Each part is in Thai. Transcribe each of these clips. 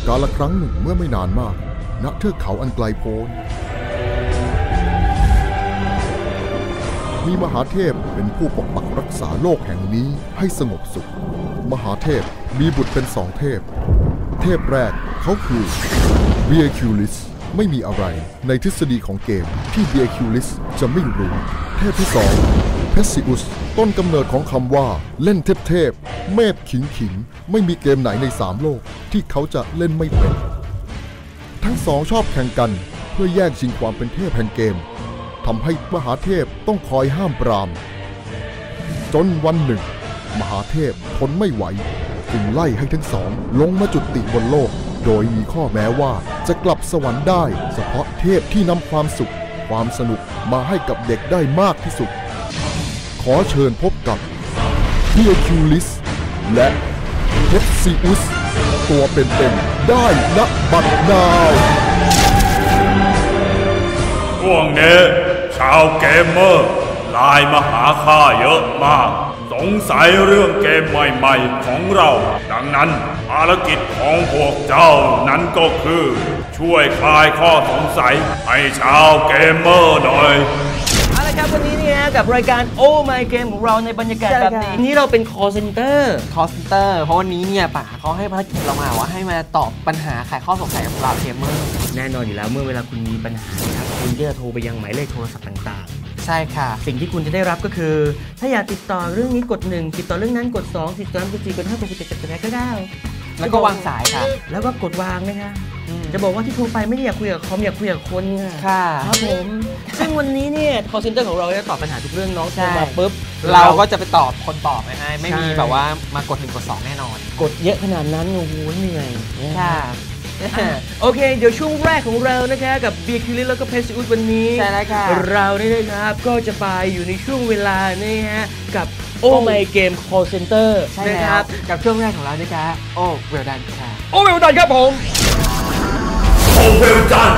กาลครั้งหนึ่งเมื่อไม่นานมากณเทือกเขาอันไกลโพ้นมีมหาเทพเป็นผู้ปกปักรักษาโลกแห่งนี้ให้สงบสุขมหาเทพมีบุตรเป็นสองเทพเทพแรกเขาคือเบียคิวลิสไม่มีอะไรในทฤษฎีของเกมที่เบียคิวลิสจะไม่รู้เทพที่สองเพสซิอุสต้นกำเนิดของคำว่าเล่นเทพเมพขิงไม่มีเกมไหนใน3โลกที่เขาจะเล่นไม่เป็นทั้งสองชอบแข่งกันเพื่อแย่งชิงความเป็นเทพแห่งเกมทำให้มหาเทพต้องคอยห้ามปรามจนวันหนึ่งมหาเทพทนไม่ไหวจึงไล่ให้ทั้งสองลงมาจุติบนโลกโดยมีข้อแม้ว่าจะกลับสวรรค์ได้เฉพาะเทพที่นำความสุขความสนุกมาให้กับเด็กได้มากที่สุดขอเชิญพบกับเฮียคิวลิสและเพปซิอุสตัวเป็นๆได้ณบัดนาวช่วงนี้ชาวเกมเมอร์ไลน์มาหาข้าเยอะมากสงสัยเรื่องเกมใหม่ๆของเราดังนั้นภารกิจของพวกเจ้านั้นก็คือช่วยคลายข้อสงสัยให้ชาวเกมเมอร์หน่อยเอาละครับวันนี้เนี่ยกับรายการ Oh My Game ของเราในบรรยากาศแบบนี้นี่เราเป็น call center เพราะวันนี้เนี่ยป๋าเขาให้ภารกิจเรามาว่าให้มาตอบปัญหาขายข้อสงสัยของเราเกมเมอร์แน่นอนอยู่แล้วเมื่อเวลาคุณมีปัญหาครับคุณจะโทรไปยังหมายเลขโทรศัพท์ต่างๆใช่ค่ะสิ่งที่คุณจะได้รับก็คือถ้าอยากติดต่อเรื่องนี้กด1ติดต่อเรื่องนั้นกด2ติดต่อ3กด4กด5กด6กด7กด8กด9 แล้วก็วางสายค่ะแล้วก็กดวางนะคะจะบอกว่าที่โทรไปไม่ได้อยากคุยกับคอมอยากคุยกับคนค่ะครับผมซึ่งวันนี้เนี่ย call center ของเราจะตอบปัญหาทุกเรื่องน้องโทรมาปุ๊บเราก็จะไปตอบคนตอบให้ไม่มีแบบว่ามากด1กด2แน่นอนกดเยอะขนาดนั้นโอ้โหเหนื่อยค่ะโอเคเดี๋ยวช่วงแรกของเรานะคะกับเบียร์คิวลิสแล้วก็เพชรอุดวันนี้ใช่แล้วค่ะเราเนี่ยนะครับก็จะไปอยู่ในช่วงเวลานี่ฮะกับ Oh My Game Call Center นะครับกับช่วงแรกของเรานะคะ Oh Well Done ค่ะ Oh Well Done ครับผม Oh Well Done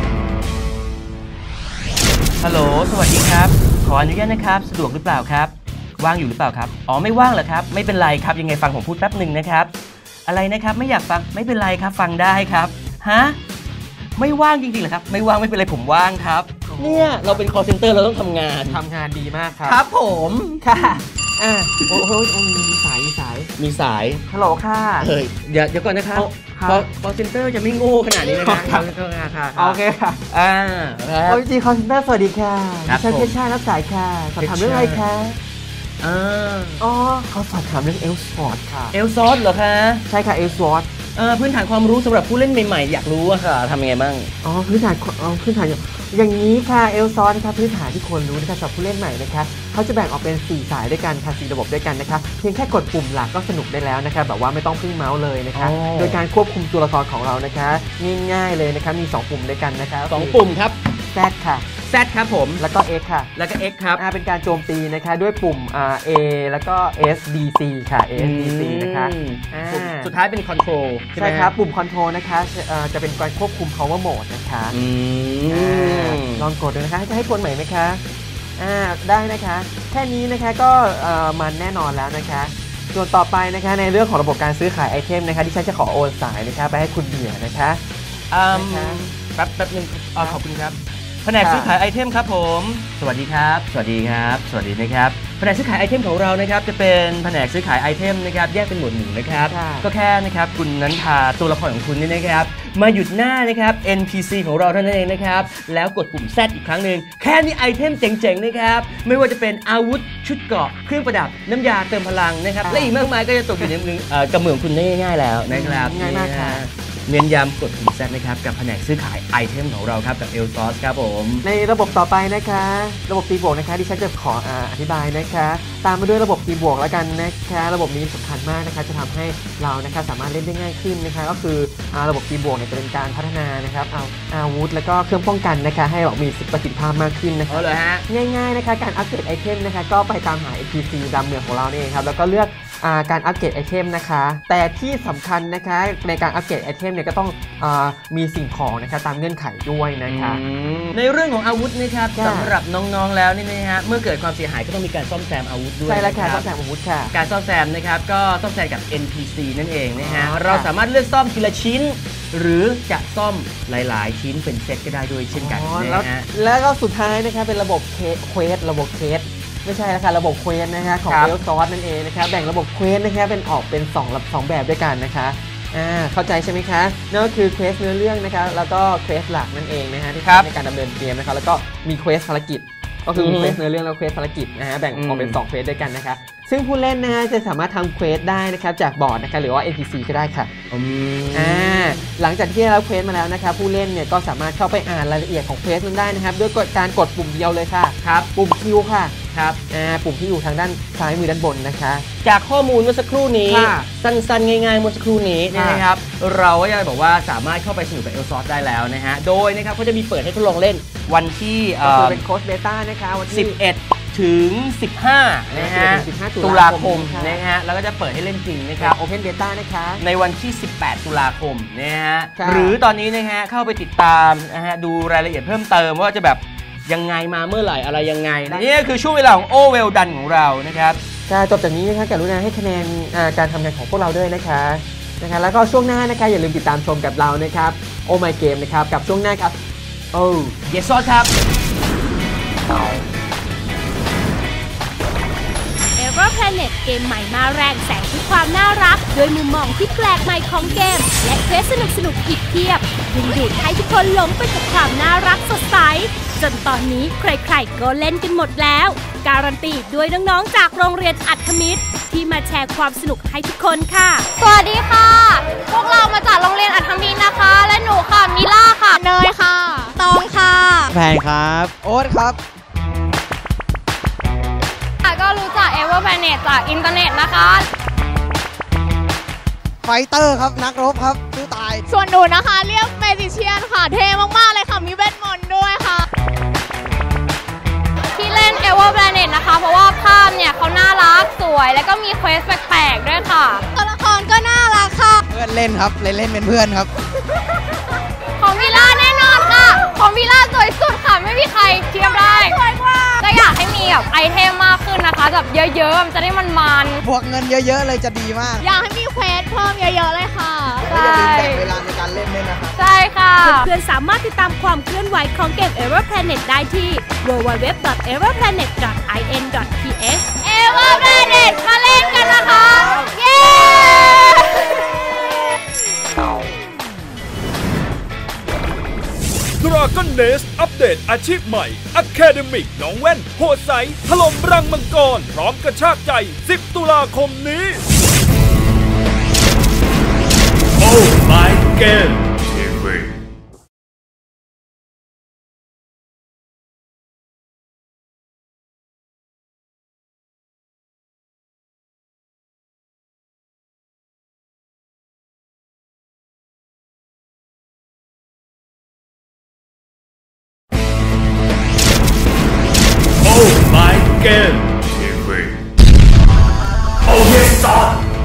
ฮัลโหลสวัสดีครับขออนุญาตนะครับสะดวกหรือเปล่าครับว่างอยู่หรือเปล่าครับอ๋อไม่ว่างเหรอครับไม่เป็นไรครับยังไงฟังผมพูดแป๊บหนึ่งนะครับอะไรนะครับไม่อยากฟังไม่เป็นไรครับฟังได้ครับฮะไม่ว่างจริงๆเหรอครับไม่ว่างไม่เป็นไรผมว่างครับเนี่ยเราเป็น call center เราต้องทำงานดีมากครับครับผมค่ะโอ้โหมีสายฮัลโหลค่ะเดี๋ยวก่อนนะครับ call center จะไม่โง่ขนาดนี้นะครับค่ะโอเคค่ะโอ้ยcall center สวัสดีค่ะฉันเพชรชารับสายค่ะสอบถามเรื่องอะไรคะอ๋อเขาสอบถามเรื่องเอลสปอร์ตค่ะเอลซอสเหรอคะใช่ค่ะเอลสปอร์ตพื้นฐานความรู้สำหรับผู้เล่นใหม่ๆอยากรู้อะค่ะทำยังไงบ้างอ๋อพื้นฐานอย่างนี้ค่ะเอลซอสนะคะพื้นฐานที่ควรรู้นะคะสำหรับผู้เล่นใหม่นะคะเขาจะแบ่งออกเป็น4สายด้วยกันค่ะ4ระบบด้วยกันนะคะเพียงแค่กดปุ่มหลักก็สนุกได้แล้วนะคะแบบว่าไม่ต้องพึ่งเมาส์เลยนะคะโดยการควบคุมตัวละครของเรานะคะง่ายๆเลยนะคะมี2ปุ่มด้วยกันนะคะ 2ปุ่มครับ Z ค่ะ Z ครับผมแล้วก็ X ค่ะแล้วก็ X ครับเป็นการโจมตีนะคะด้วยปุ่มA แล้วก็ SDC ค่ะ SDC นะคะสุดท้ายเป็น Control ใช่ครับปุ่ม Control นะคะจะเป็นการควบคุม Power Mode นะคะลองกดดูนะคะจะให้กดใหม่ไหมคะได้นะคะแค่นี้นะคะก็มันแน่นอนแล้วนะคะส่วนต่อไปนะคะในเรื่องของระบบการซื้อขายไอเทมนะคะที่ฉันจะขอโอนสายนะคะไปให้คุณเบียร์นะคะแป๊บนึงขอบคุณครับแผนกซื้อขายไอเทมครับผมสวัสดีครับสวัสดีนะครับแผนกซื้อขายไอเทมของเรานะครับจะเป็นแผนกซื้อขายไอเทมนะครับแยกเป็นหมวดหมู่นะครับก็แค่นะครับคุณนั้นพาตัวละครของคุณนี่นะครับมาหยุดหน้านะครับ NPC ของเราเท่านั้นเองนะครับแล้วกดปุ่ม Z อีกครั้งหนึ่งแค่นี้ไอเทมเจ๋งๆนะครับไม่ว่าจะเป็นอาวุธชุดเกราะเครื่องประดับน้ำยาเติมพลังนะครับและอีกมากมายก็จะตกอยู่ในกระเมืองคุณได้ง่ายๆแล้วนะครับง่ายมากค่ะเน้นย้ำกดปุ่ม Z นะครับกับแผนกซื้อขายไอเทมของเราครับกับเอลซอสครับผมในระบบต่อไปนะคะระบบตีบวกนะคะที่ฉันจะขออธิบายนะคะตามมาด้วยระบบตีบวกแล้วกันนะคะระบบนี้สำคัญมากนะคะจะทำให้เรานะคะสามารถเล่นได้ง่ายขึ้นนะคะก็คือระบบตีบวกจะเป็นการพัฒนานะครับเอาอาวุธแล้วก็เครื่องป้องกันนะคะให้มีประสิทธิภาพมากขึ้นนะคะง่ายๆนะคะการอัปเกรดไอเทมนะคะก็ไปตามหา NPC ดำเมืองของเราเองครับแล้วก็เลือกการอัปเกรดไอเทมนะคะแต่ที่สำคัญนะคะในการอัปเกรดไอเทมเนี่ยก็ต้องมีสิ่งของนะคะตามเงื่อนไขด้วยนะคะในเรื่องของอาวุธนะครับสำหรับน้องๆแล้วนี่นะฮะเมื่อเกิดความเสียหายก็ต้องมีการซ่อมแซมอาวุธด้วยใช่แล้วค่ะซ่อมแซมอาวุธค่ะการซ่อมแซมนะครับก็ซ่อมแซมกับ NPC นั่นเองนะฮะเราสามารถเลือกซ่อมทีละชิ้นหรือจะซ่อมหลายๆชิ้นเป็นเซตก็ได้ด้วยเช่นกันนะฮะแล้วก็สุดท้ายนะคะเป็นระบบเควสระบบเควสไม่ใช่แล้วค่ะระบบเควสนะคะของเอลซอสนั่นเองนะคะแบ่งระบบเควสนะคะเป็นออกเป็น2แบบด้วยกันนะคะเข้าใจใช่ไหมคะนั่นก็คือเควสเนื้อเรื่องนะคะแล้วก็เควสหลักนั่นเองนะฮะที่ใช้ในการดำเนินเกมนะคะแล้วก็มีเควสภารกิจก็คือมีเควสเนื้อเรื่องแล้วเควสภารกิจนะฮะแบ่งออกเป็น2เควสด้วยกันนะคะซึ่งผู้เล่นนะฮะจะสามารถทำเควสได้นะครับจากบอร์ดนะคะหรือว่า NPC ก็ได้ค่ะหลังจากที่ได้รับเควสมาแล้วนะคะผู้เล่นเนี่ยก็สามารถเข้าไปอ่านรายละเอียดของเควสนั้นได้นะครับด้วยการกดปุ่มเดียวเลยค่ะครับปุ่มคิวค่ะครับปุ่มที่อยู่ทางด้านซ้ายมือด้านบนนะคะจากข้อมูลเมื่อสักครู่นี้สั้นๆง่ายๆเมื่อสักครู่นี้นะครับเราก็จะบอกว่าสามารถเข้าไปสนุกกับเอลซอสได้แล้วนะฮะโดยนะครับเขาจะมีเปิดให้ทดลองเล่นวันที่เป็นโค้ดเบต้านะคะวันที่ 11ถึง15นะฮะตุลาคมนะฮะแล้วก็จะเปิดให้เล่นจริงนะครับ Open Beta นะคะในวันที่18ตุลาคมนะฮะหรือตอนนี้นะฮะเข้าไปติดตามนะฮะดูรายละเอียดเพิ่มเติมว่าจะแบบยังไงมาเมื่อไหร่อะไรยังไงนี่คือช่วงเวลาของโอเวลดันของเรานะครับจบจากนี้นะคะกรุณาให้คะแนนการทำงานของพวกเราด้วยนะคะแล้วก็ช่วงหน้านะคะอย่าลืมติดตามชมกับเรานะครับโอ My Game นะครับกับช่วงหน้าครับ Yes Sir ครับ Everplanet เกมใหม่มาแรงแสงด้วยความน่ารักด้วยมุมมองที่แปลกใหม่ของเกมและเควสสนุกอีกเพียบดึงดูดให้ทุกคนหลงไปกับความน่ารักสดใสจนตอนนี้ใครๆก็เล่นกันหมดแล้วการันตีด้วยน้องๆจากโรงเรียนอัธมิตรที่มาแชร์ความสนุกให้ทุกคนค่ะสวัสดีค่ะพวกเรามาจากโรงเรียนอัธมิตรนะคะและหนูค่ะมิล่าค่ะเนยค่ะตองค่ะแพนครับโอ๊ตครับก็รู้จัก Everplanet จากอินเทอร์เน็ตนะคะไฟเตอร์ครับนักรบครับสู้ตายส่วนหนูนะคะเรียกเมจิเชียนค่ะเท่มากๆเลยค่ะมีเวทมนต์ด้วยค่ะที่เล่น Everplanet นะคะเพราะว่าภาพเนี่ยเขาน่ารักสวยแล้วก็มีเควสแปลกๆด้วยค่ะตัวละครก็น่ารักค่ะเพื่อนเล่นครับเล่นเป็นเพื่อนครับของวิล่าแน่นอนค่ะของวิล่าสวยสุดค่ะไม่มีใครเทียบได้สวยกว่าก็อยากให้มีแบบไอเทมมากขึ้นนะคะแบบเยอะๆมันจะได้มันบวกเงินเยอะๆเลยจะดีมากอยากให้มีเควสเพิ่มเยอะๆเลยค่ะอย่าลืมแบ่งเวลาในการเล่นด้วยนะคะใช่ค่ะเพื่อนๆสามารถติดตามความเคลื่อนไหวของเกม Everplanet ได้ที่ www.everplanet.in.th Everplanet มาเล่นกันนะคะเย้ Dragon Nest อัปเดตอาชีพใหม่ Academic น้องแว่นโหดใสถล่มรังมังกรพร้อมกระชากใจ10ตุลาคมนี้ Oh My Game TV Oh My Game TV Oh Yes Sir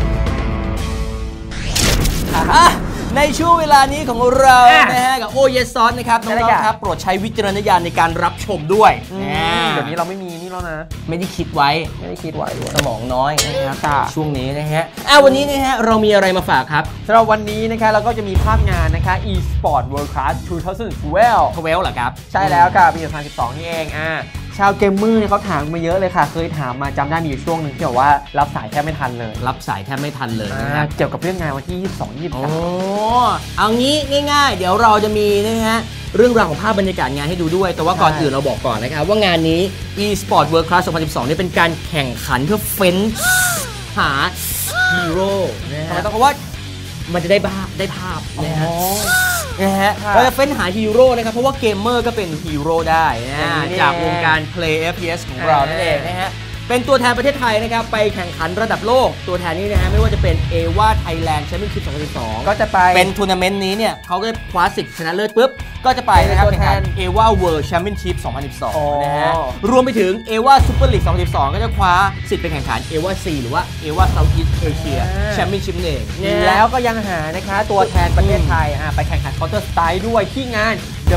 ในช่วงเวลานี้ของเรานะฮะกับโอเยสซอนนะครับน้องๆครับโปรดใช้วิจารณญาณในการรับชมด้วยเดี๋ยวนี้เราไม่มีนี่แล้วนะไม่ได้คิดไว้ด้วยสมองน้อยนะครับช่วงนี้นะฮะวันนี้นะฮะเรามีอะไรมาฝากครับสำหรับวันนี้นะคะเราก็จะมีภาพงานนะคะ eSport World Class 2012 เหรอครับใช่แล้วค่ะปี2012นี่เองชาวเกมเมอร์เนี่ยเขาถามมาเยอะเลยค่ะเคยถามมาจำได้มีอยู่ช่วงหนึ่งที่บอกว่ารับสายแทบไม่ทันเลยนะครับเกี่ยวกับเรื่องงานวันที่22-23 เอางี้ง่ายๆเดี๋ยวเราจะมีนะฮะเรื่องราวของภาพบรรยากาศงานให้ดูด้วยแต่ว่าก่อนอื่นเราบอกก่อนนะครับว่างานนี้ eSport World Class 2012นี่เป็นการแข่งขันเพื่อเฟ้นหาฮีโร่นะฮะเพราะว่ามันจะได้ภาพนะฮะเราจะเฟ้นหาฮีโร่นะครับเพราะว่าเกมเมอร์ก็เป็นฮีโร่ได้นะจากวงการ Play FPS ของเรานั่นเองนะฮะเป็นตัวแทนประเทศไทยนะครับไปแข่งขันระดับโลกตัวแทนนี้นะฮะไม่ว่าจะเป็นเอวาไทยแลนด์แชมเปี้ยนชิพ2012ก็จะไปเป็นทัวร์นาเมนต์นี้เนี่ยเขาก็คว้าสิทธิ์ชนะเลิศปุ๊บก็จะไปนะครับเป็นตัวแทนเอวาเวิลด์แชมเปี้ยนชิพ 2012 นะฮะรวมไปถึงเอวาซูเปอร์ลีก 2012 ก็จะคว้าสิทธิ์ไปแข่งขันเอวาซีหรือว่าเอวาเซาท์อีสต์เอเชียแชมเปี้ยนชิพเองแล้วก็ยังหานะคะตัวแทนประเทศไทยไปแข่งขัน Counter Strike ด้วยที่งาน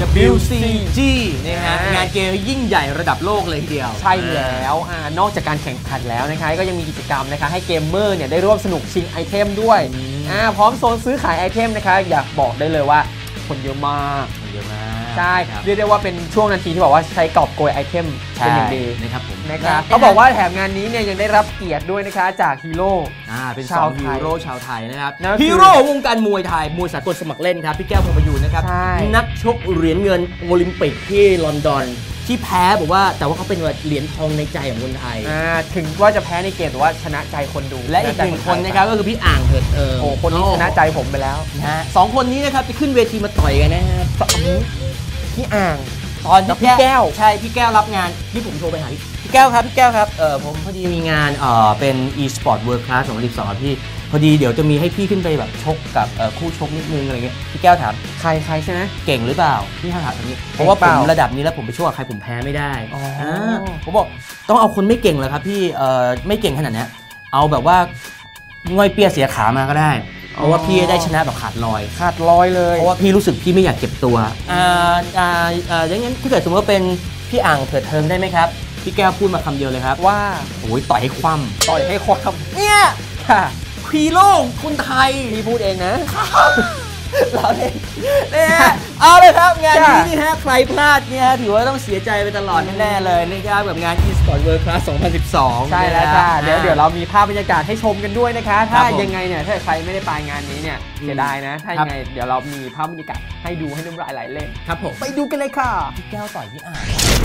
WCG นะฮะงานเกมยิ่งใหญ่ระดับโลกเลยทีเดียวใช่แล้วนอกจากการแข่งขันแล้วนะคะก็ยังมีกิจกรรมนะคะให้เกมเมอร์เนี่ยได้ร่วมสนุกชิงไอเทมด้วยพร้อมโซนซื้อขายไอเทมนะคะอยากบอกได้เลยว่าคนเยอะมากใช่เรียกได้ว่าเป็นช่วงนาทีที่บอกว่าใช้กอบโกยไอเทมเป็นอย่างดีนะครับผมนะครับเขาบอกว่าแถมงานนี้เนี่ยยังได้รับเกียรติด้วยนะคะจากฮีโร่เป็น2ฮีโร่ชาวไทยนะครับฮีโร่วงการมวยไทยมวยสากลสมัครเล่นครับพี่แก้วพงประยูนนะครับนักชกเหรียญเงินโอลิมปิกที่ลอนดอนที่แพ้บอกว่าแต่ว่าเขาเป็นเหรียญทองในใจของคนไทยถึงว่าจะแพ้ในเกมแต่ว่าชนะใจคนดูและอีก1คนนะครับก็คือพี่อ่างเถิดเอิงคนนี้ชนะใจผมไปแล้วนะ2คนนี้นะครับจะขึ้นเวทีมาต่อยกันนะครับพี่อ่างตอนพี่แก้วใช่พี่แก้วรับงานที่ผมโทรไปหาพี่แก้วครับผมพอดีมีงานเป็น e-sport world class 2012พี่พอดีเดี๋ยวจะมีให้พี่ขึ้นไปแบบชกกับคู่ชกนิดนึงอะไรเงี้ยพี่แก้วถามใครใช่ไหมเก่งหรือเปล่าพี่ถามอย่างนี้เพราะว่าผมระดับนี้แล้วผมไปชกกับใครผมแพ้ไม่ได้ผมบอกต้องเอาคนไม่เก่งเลยครับพี่ไม่เก่งขนาดนี้เอาแบบว่าง่อยเปียเสียขามาก็ได้เพราะว่าพี่ได้ชนะแบบขาดลอยเลยเพราะว่าพี่รู้สึกพี่ไม่อยากเก็บตัวอย่างนั้นถ้าเกิดสมมติว่าเป็นพี่อ่างเถิดเทิงได้ไหมครับพี่แก้วพูดมาคำเดียวเลยครับว่าโอ้ยต่อยให้คว่ำเนี่ยค่ะฮีโร่คนไทยพี่พูดเองนะเราเองเนี่ยเอาเลยครับงานนี้นี่ฮะใครพลาดเนี่ยถือว่าต้องเสียใจไปตลอดแน่ๆเลยนะครับกับงาน e-sport world class 2012 ใช่แล้วค่ะเดี๋ยวเรามีภาพบรรยากาศให้ชมกันด้วยนะคะถ้ายังไงเนี่ยถ้าใครไม่ได้ไปงานนี้เนี่ยเสียดายนะถ้ายังไงเดี๋ยวเรามีภาพบรรยากาศให้ดูให้น้ำลายไหลเล่นครับผมไปดูกันเลยค่ะพี่แก้วต่อยพี่อ่าง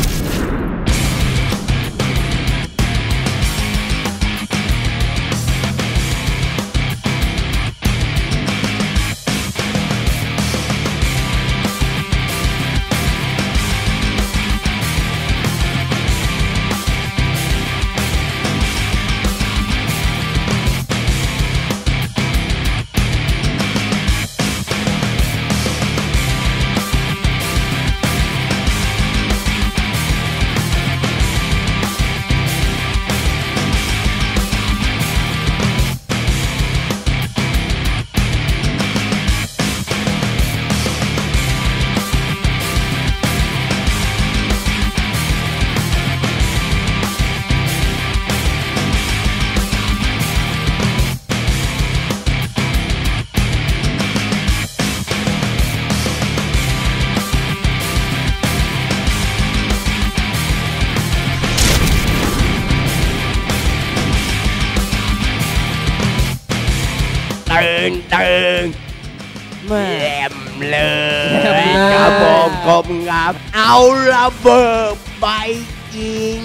ตึงแหลมเลยครับผมกบงับเอาระเบิดไปจริง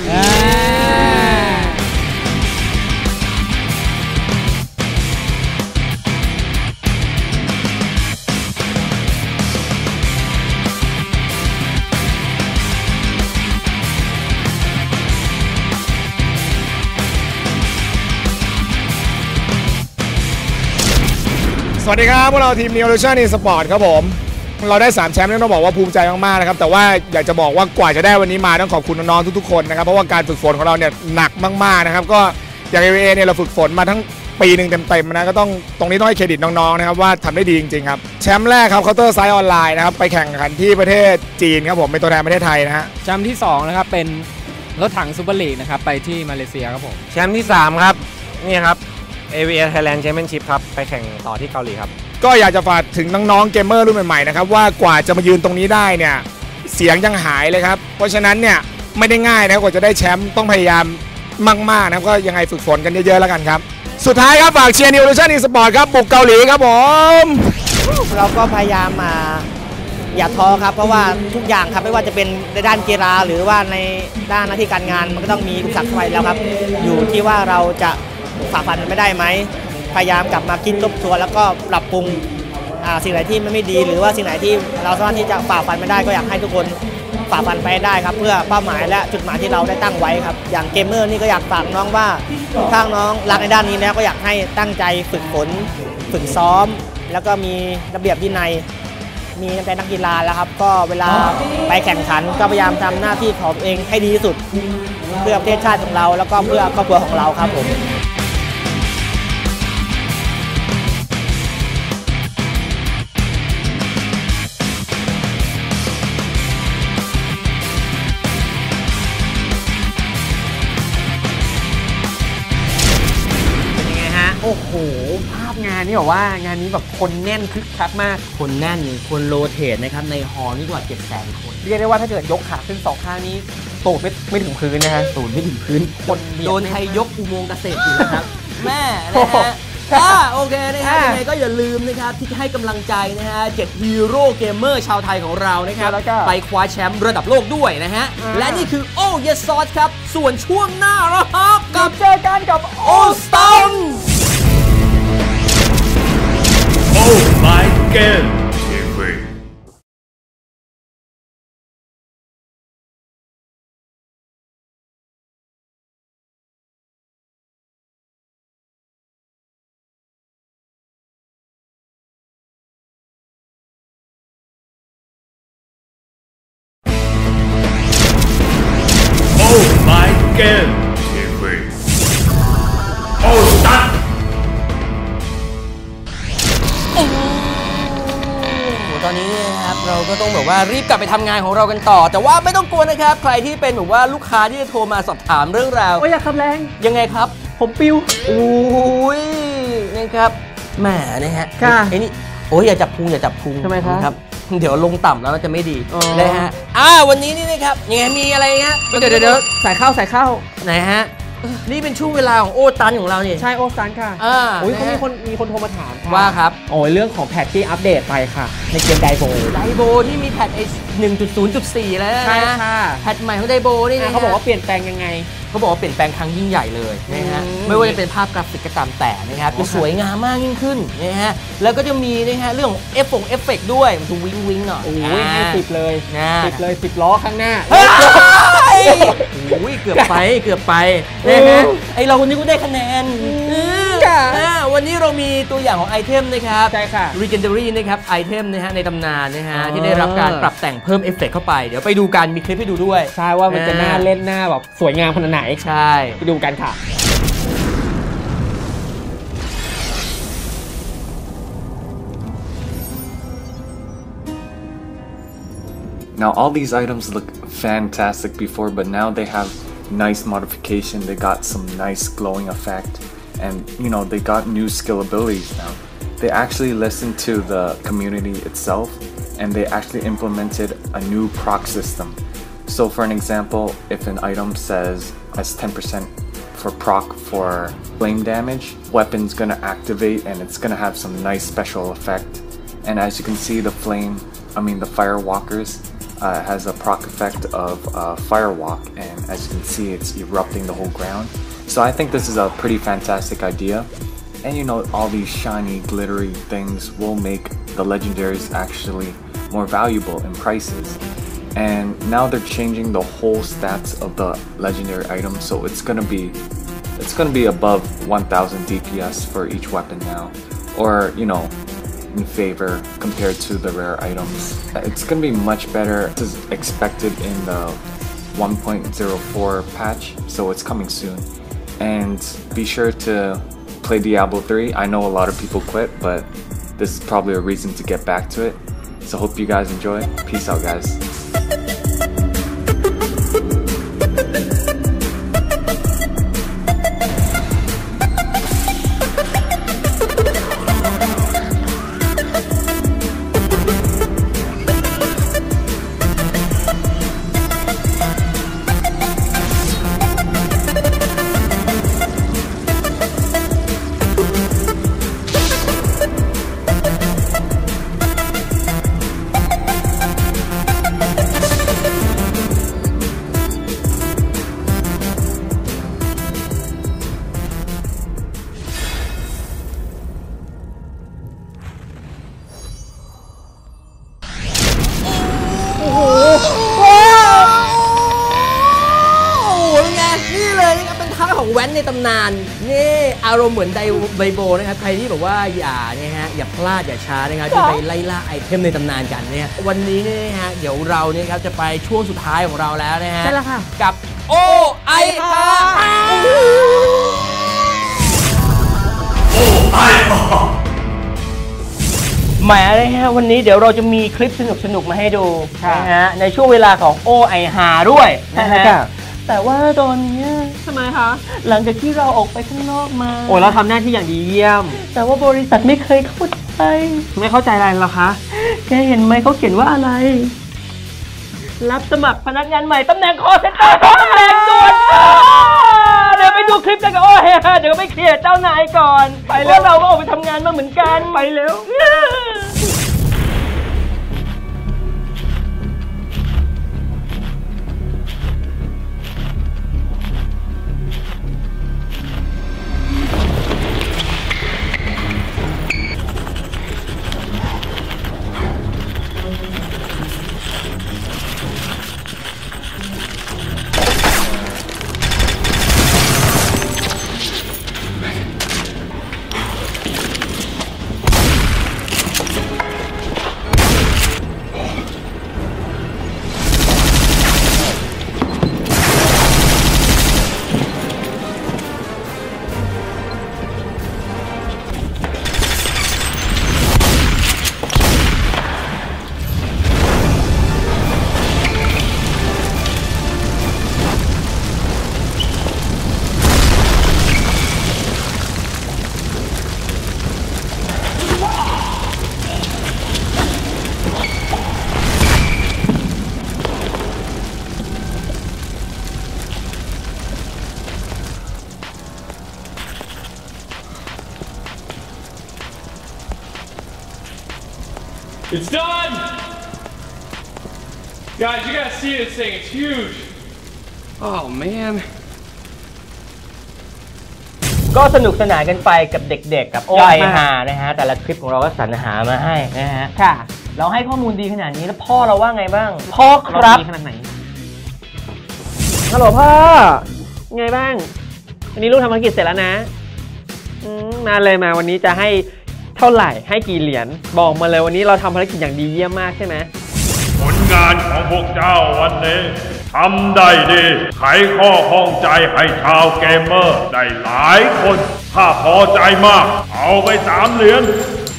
สวัสดีครับพวกเราทีม Neolution Esport ครับผมเราได้3แชมป์ต้องบอกว่าภูมิใจมากๆนะครับแต่ว่าอยากจะบอกว่ากว่าจะได้วันนี้มาต้องขอบคุณน้องๆทุกๆคนนะครับเพราะว่าการฝึกฝนของเราเนี่ยหนักมากๆนะครับก็อย่าง AVA เนี่ยเราฝึกฝนมาทั้งปีหนึ่งเต็มๆนะก็ต้องตรงนี้ต้องให้เครดิตน้องๆนะครับว่าทำได้ดีจริงๆครับแชมป์แรกครับ Counter Strike ออนไลน์นะครับไปแข่งขันที่ประเทศจีนครับผมเป็นตัวแทนประเทศไทยนะฮะแชมป์ที่2นะครับเป็นรถถังซูเปอร์ลีกนะครับไปที่มาเลเซียครับผมแชมป์ที่3ครับนี่ครับ AVA Thailand Championship ครับไปแข่งต่อที่เกาหลีครับก็อยากจะฝากถึงน้องๆเกมเมอร์รุ่นใหม่ๆนะครับว่ากว่าจะมายืนตรงนี้ได้เนี่ยเสียงยังหายเลยครับเพราะฉะนั้นเนี่ยไม่ได้ง่ายนะกว่าจะได้แชมป์ต้องพยายามมากๆนะครับก็ยังไงฝึกฝนกันเยอะๆแล้วกันครับสุดท้ายครับฝากเชียร์ Neolution Esport ครับบุกเกาหลีครับผมเราก็พยายามอย่าท้อครับเพราะว่าทุกอย่างครับไม่ว่าจะเป็นในด้านกีฬาหรือว่าในด้านหน้าที่การงานมันก็ต้องมีอุปสรรคเข้าไปแล้วครับอยู่ที่ว่าเราจะฝ่าฟันมันไม่ได้ไหมพยายามกลับมาคิดทบทวนแล้วก็ปรับปรุงสิ่งไหนที่มันไม่ดีหรือว่าสิ่งไหนที่เราสามารถที่จะฝ่าฟันไม่ได้ก็อยากให้ทุกคนฝ่าฟันไปได้ครับเพื่อเป้าหมายและจุดหมายที่เราได้ตั้งไว้ครับอย่างเกมเมอร์นี่ก็อยากฝากน้องว่าถ้าน้องรักในด้านนี้แล้วก็อยากให้ตั้งใจฝึกฝนฝึกซ้อมแล้วก็มีระเบียบวินัยมีน้ำใจนักกีฬาแล้วครับก็เวลาไปแข่งขันก็พยายามทำหน้าที่ของตัวเองให้ดีที่สุดเพื่อประเทศชาติของเราแล้วก็เพื่อครอบครัวของเราครับผมโอ้โหภาพงานนี่บอกว่างานนี้แบบคนแน่นคึกคักมากคนแน่นคนโรเทตนะครับในฮอลล์นี่กว่า 700,000 คนเรียกได้ว่าถ้าเกิดยกขาขึ้น2ข้างนี้ตูดไม่ถึงพื้นนะฮะตูดไม่ถึงพื้นคนโดนใครยกอุโมงค์เกษตรอยู่นะครับแม่นะฮะโอเคนะครับยังไงก็อย่าลืมนะครับที่จะให้กำลังใจนะฮะ7ฮีโร่เกมเมอร์ชาวไทยของเรานะครับไปคว้าแชมป์ระดับโลกด้วยนะฮะและนี่คือโอ้เยสซอสครับส่วนช่วงหน้าเรากับเจอกันกับโอสตัน Oh my God TV Oh my God TV Oh Stan ตอนนี้นะครับเราก็ต้องแบบว่ารีบกลับไปทำงานของเรากันต่อแต่ว่าไม่ต้องกลัวนะครับใครที่เป็นแบบว่าลูกค้าที่จะโทรมาสอบถามเรื่องราวอยากขับแรงยังไงครับผมปิวโอ้ยนะครับแหมนะฮะไอ้นี่โอ้ยอย่าจับพุงทำไมครับเดี๋ยวลงต่ำแล้วจะไม่ดีนะฮะวันนี้นี่นะครับยังไงมีอะไรฮะเดี๋ยวใส่เข้าไหนฮะนี่เป็นช่วงเวลาของโอตันของเราเนี่ยใช่โอตันค่ะโอ้ยมีคนโทรมาถามว่าครับโอ้ยเรื่องของแพทที่อัปเดตไปค่ะในเกมไดโบที่มีแพท 1.0.4 แล้วนะใช่ค่ะแพทใหม่ของไดโบนี่นะเขาบอกว่าเปลี่ยนแปลงยังไงเขาบอกว่าเปลี่ยนแปลงครั้งยิ่งใหญ่เลยนะฮะไม่ว่าจะเป็นภาพกราฟิกก็ตามแต่นะครับจะสวยงามมากยิ่งขึ้นนะฮะแล้วก็จะมีนะฮะเรื่องเอฟเฟกต์ด้วยมันจะวิงหน่อยโอ้ยให้10เลย10ล้อข้างหน้าโอ้ยเกือบไปนะฮะไอเราคนนี้ก็ได้คะแนนวันนี้เรามีตัวอย่างของไอเทมนะครับใช่ค่ะ Legendary นะครับไอเทมนะฮะในตำนานนะฮะที่ได้รับการปรับแต่งเพิ่มเอฟเฟกต์เข้าไปเดี๋ยวไปดูกันมีคลิปให้ดูด้วยใช่ว่ามันจะน่าเล่นหน้าแบบสวยงามขนาดไหนใช่ไปดูกันค่ะ Now all these items look fantastic before, but now they have nice modification. They got some nice glowing effect, and you know they got new skill abilities now. They actually listened to the community itself, and they actually implemented a new proc system. So for an example, if an item says has 10% for proc for flame damage, weapon's gonna activate and it's gonna have some nice special effect. And as you can see, the firewalkers has a proc effect of firewalk, and as you can see, it's erupting the whole ground. So I think this is a pretty fantastic idea. And you know, all these shiny, glittery things will make the legendaries actually more valuable in prices. And now they're changing the whole stats of the legendary items, so it's gonna be above 1000 DPS for each weapon now, or you know, in favor compared to the rare items. It's gonna be much better. This is expected in the 1.04 patch, so it's coming soon. And be sure to play Diablo 3. I know a lot of people quit, but this is probably a reason to get back to it. So hope you guys enjoy. Peace out, guys. ตำนานนี่อารมณ์เหมือนไดโบนะครับใครที่แบบว่าอย่าพลาดอย่าช้านะครับที่ไปไล่ล่าไอเทมในตำนานกันเนี่ยวันนี้เนี่ยนะฮะเดี๋ยวเราเนี่ยครับจะไปช่วงสุดท้ายของเราแล้วนะฮะใช่แล้วค่ะกับโอไอฮาแหมนะฮะวันนี้เดี๋ยวเราจะมีคลิปสนุกมาให้ดูนะฮะในช่วงเวลาของโอไอฮาด้วยนะฮะแต่ว่าตอนนี้ทำไมคะหลังจากที่เราออกไปข้างนอกมาโอ้เราทำหน้าที่อย่างดีเยี่ยมแต่ว่าบริษัทไม่เคยเข้าใจไม่เข้าใจอะไรหรอคะแกเห็นไหมเขาเขียนว่าอะไรรับสมัครพนักงานใหม่ตำแหน่งคอเซ็นเตอร์ตำแหน่งด่วนเดี๋ยวไปดูคลิปกันกันโอ้เฮ้ยเดี๋ยวไปเคลียร์เจ้านายก่อนไปแล้วเราก็ออกไปทำงานมาเหมือนกันไปเร็ว It's done! Guys, you gotta see this thing, it's huge! Oh man. ก็สนุกสนานกันไปกับเด็กๆกับโอไอฮานะฮะแต่ละคลิปของเราก็สรรหามาให้นะฮะค่ะเราให้ข้อมูลดีขนาดนี้แล้วพ่อเราว่าไงบ้างพ่อครับขนาดไหนฮัลโหลพ่อไงบ้างวันนี้ลูกทำภารกิจเสร็จแล้วนะมาเลยมาวันนี้จะให้เท่าไหร่ให้กี่เหรียญบอกมาเลยวันนี้เราทำภารกิจอย่างดีเยี่ยมมากใช่ไหมผลงานของพวกเจ้าวันนี้ทำได้ดีไขข้อข้องใจให้ชาวเกมเมอร์ได้หลายคนถ้าพอใจมากเอาไป3 เหรียญ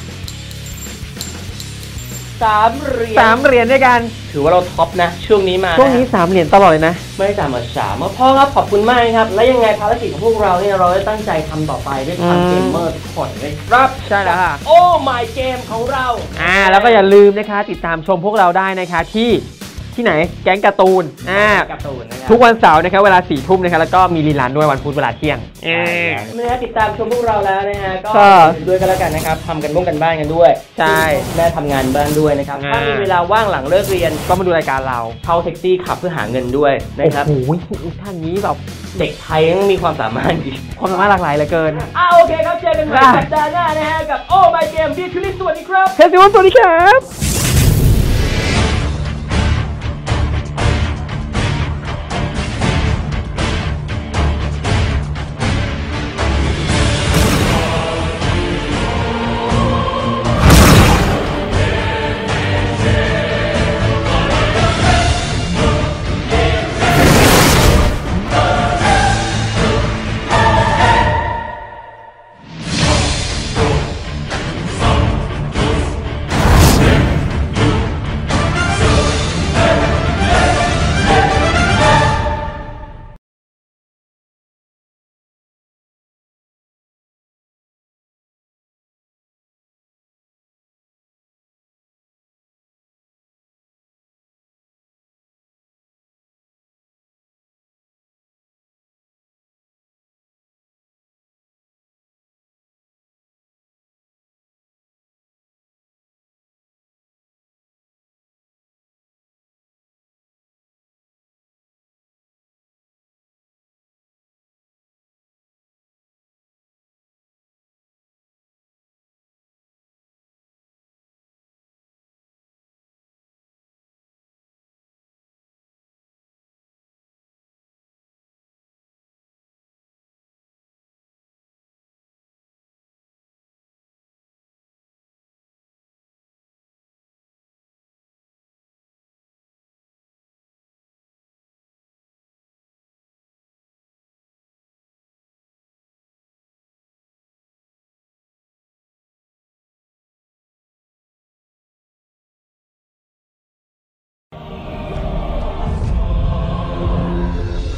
3 เหรียญด้วยกันถือว่าเราท็อปนะช่วงนี้มาช่วงนี้3 เหรียญตลอดเลยนะไม่ต่ำกว่า3พ่อครับขอบคุณมากครับและยังไงภารกิจของพวกเราเนี่ยเราได้ตั้งใจทำต่อไปด้วยความเกมเมอร์ทุกคนเลยครับใช่แล้วค่ะโอ้ my game ของเราแล้วก็อย่าลืมนะคะติดตามชมพวกเราได้นะคะที่ไหนแก๊งการ์ตูนทุกวันเสาร์นะครับเวลา4 ทุ่มนะครับแล้วก็มีรีลันด้วยวันพุธเวลาเที่ยงไม่ได้ติดตามชมพวกเราแล้วนะฮะก็ด้วยกันแล้วกันนะครับทำกันบ้านกันด้วยใช่แม่ทำงานบ้านด้วยนะครับถ้ามีเวลาว่างหลังเลิกเรียนก็มาดูรายการเราเข้าแท็กซี่ขับเพื่อหาเงินด้วยนะครับโอ้โหท่านนี้แบบเด็กไทยต้องมีความสามารถความสามารถหลากหลายเหลือเกินโอเคครับเจอกันใหม่สัปดาห์หน้านะฮะกับโอ้ my game พี่ชุลิสสวัสดีครับเฮ้ยสวัสดีครับ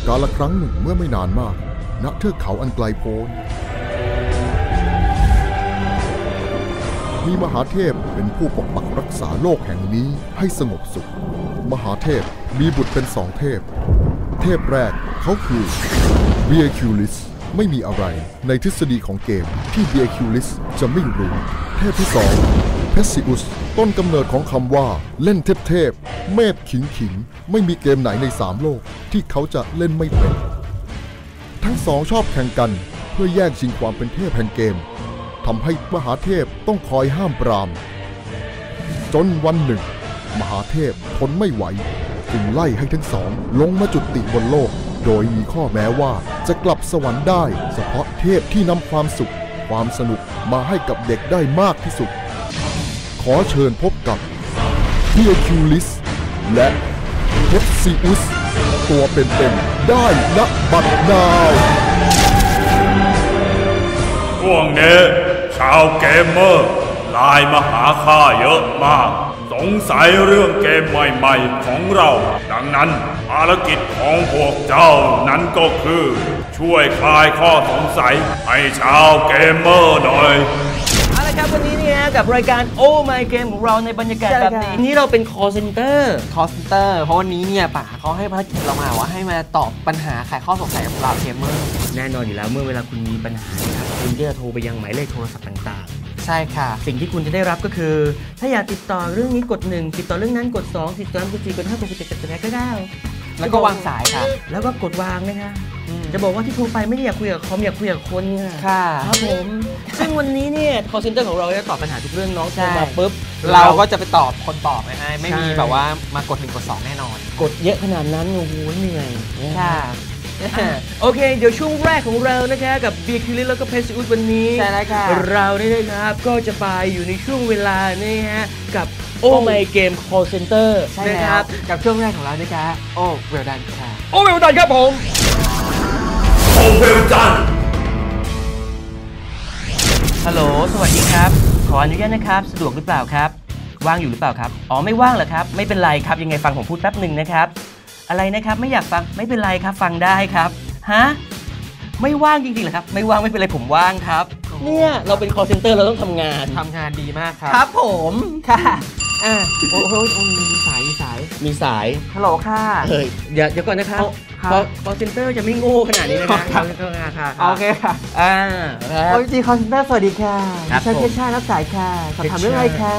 กาลครั้งหนึ่งเมื่อไม่นานมากณเทือกเขาอันไกลโพ้นมีมหาเทพเป็นผู้ปกปักรักษาโลกแห่งนี้ให้สงบสุขมหาเทพมีบุตรเป็นสองเทพเทพแรกเขาคือเบียคิวลิสไม่มีอะไรในทฤษฎีของเกมที่เบียคิวลิสจะไม่รู้เทพที่สองเพสซิอุสต้นกำเนิดของคำว่าเล่นเทพเมพขิงไม่มีเกมไหนใน3โลกที่เขาจะเล่นไม่เป็นทั้งสองชอบแข่งกันเพื่อแย่งชิงความเป็นเทพแห่งเกมทำให้มหาเทพต้องคอยห้ามปรามจนวันหนึ่งมหาเทพทนไม่ไหวจึงไล่ให้ทั้งสองลงมาจุติบนโลกโดยมีข้อแม้ว่าจะกลับสวรรค์ได้เฉพาะเทพที่นำความสุขความสนุกมาให้กับเด็กได้มากที่สุดขอเชิญพบกับเฮียคิวลิสและเพปซิอุสตัวเป็นๆได้ณบัดนาวช่วงนี้ชาวเกมเมอร์ไลน์มาหาข้าเยอะมากสงสัยเรื่องเกมใหม่ๆของเราดังนั้นภารกิจของพวกเจ้านั้นก็คือช่วยคลายข้อสงสัยให้ชาวเกมเมอร์หน่อยเอาละครับวันนี้เนี่ยกับรายการ Oh My Game ของเราในบรรยากาศแบบนี้เราเป็น call center เพราะวันนี้เนี่ยป๋าเขาให้ภารกิจเรามาว่าให้มาตอบปัญหาไขข้อสงสัยของเราเกมเมอร์แน่นอนอยู่แล้วเมื่อเวลาคุณมีปัญหาครับคุณจะโทรไปยังหมายเลขโทรศัพท์ต่างๆใช่ค่ะสิ่งที่คุณจะได้รับก็คือถ้าอยากติดต่อเรื่องนี้กด1ติดต่อเรื่องนั้นกด2ติดต่อ3กด4กด5กด7กด8ก็ได้แล้วก็วางสายค่ะแล้วก็กดวางนะคะจะบอกว่าที่โทรไปไม่ได้อยากคุยกับคอมอยากคุยกับคนค่ะครับผมซึ่งวันนี้เนี่ย call center ของเราจะตอบปัญหาทุกเรื่องน้องโทรมาปุ๊บเราก็จะไปตอบคนตอบนะฮะไม่มีแบบว่ามากด1กด2แน่นอนกดเยอะขนาดนั้นโอ้โหเหนื่อยค่ะโอเคเดี๋ยวช่วงแรกของเรานะคะกับเบียร์คิวลิสแล้วก็เพชรอุดวันนี้ใช่แล้วค่ะเราได้นะครับก็จะไปอยู่ในช่วงเวลานี่ฮะกับ Oh My Game Call Center นะครับกับช่วงแรกของเรานะคะโอ้เวลดันค่ะโอ้เวลดันครับผมโอ้เวลดันฮัลโหลสวัสดีครับขออนุญาตนะครับสะดวกหรือเปล่าครับว่างอยู่หรือเปล่าครับอ๋อไม่ว่างเหรอครับไม่เป็นไรครับยังไงฟังผมพูดแป๊บนึงนะครับอะไรนะครับไม่อยากฟังไม่เป็นไรครับฟังได้ครับฮะไม่ว่างจริงๆเหรอครับไม่ว่างไม่เป็นไรผมว่างครับเนี่ยเราเป็น call center เราต้องทำงานดีมากครับครับผมค่ะโอ้โหมีสายฮัลโหลค่ะเดี๋ยวก่อนนะครับ call center จะไม่โง่ขนาดนี้นะครับโอเคค่ะโอ้ยจี call center สวัสดีค่ะฉันเพชรชารับสายค่ะสอบถามเรื่องอะไรคะ